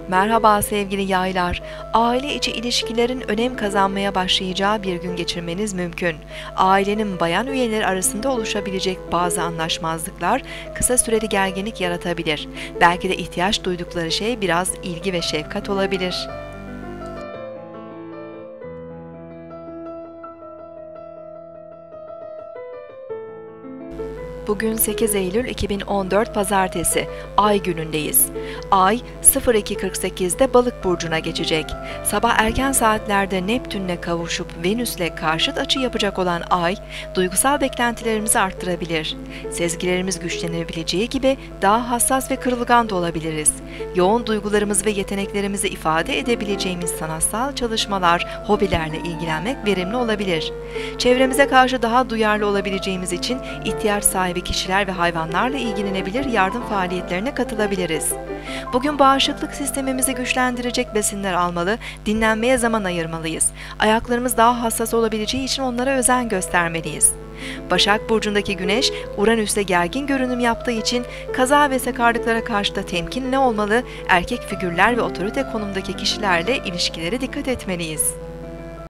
Merhaba sevgili yaylar. Aile içi ilişkilerin önem kazanmaya başlayacağı bir gün geçirmeniz mümkün. Ailenin bayan üyeleri arasında oluşabilecek bazı anlaşmazlıklar kısa süreli gerginlik yaratabilir. Belki de ihtiyaç duydukları şey biraz ilgi ve şefkat olabilir. Bugün 8 Eylül 2014 Pazartesi, Ay günündeyiz. Ay 02.48'de Balık burcuna geçecek. Sabah erken saatlerde Neptünle kavuşup Venüs'le karşıt açı yapacak olan Ay, duygusal beklentilerimizi arttırabilir. Sezgilerimiz güçlenebileceği gibi daha hassas ve kırılgan da olabiliriz. Yoğun duygularımız ve yeteneklerimizi ifade edebileceğimiz sanatsal çalışmalar, hobilerle ilgilenmek verimli olabilir. Çevremize karşı daha duyarlı olabileceğimiz için ihtiyaç sahibi kişiler ve hayvanlarla ilgilenebilir, yardım faaliyetlerine katılabiliriz. Bugün bağışıklık sistemimizi güçlendirecek besinler almalı, dinlenmeye zaman ayırmalıyız. Ayaklarımız daha hassas olabileceği için onlara özen göstermeliyiz. Başak Burcu'ndaki Güneş, Uranüs'te gergin görünüm yaptığı için kaza ve sakarlıklara karşı da temkinli olmalı, erkek figürler ve otorite konumdaki kişilerle ilişkilere dikkat etmeliyiz.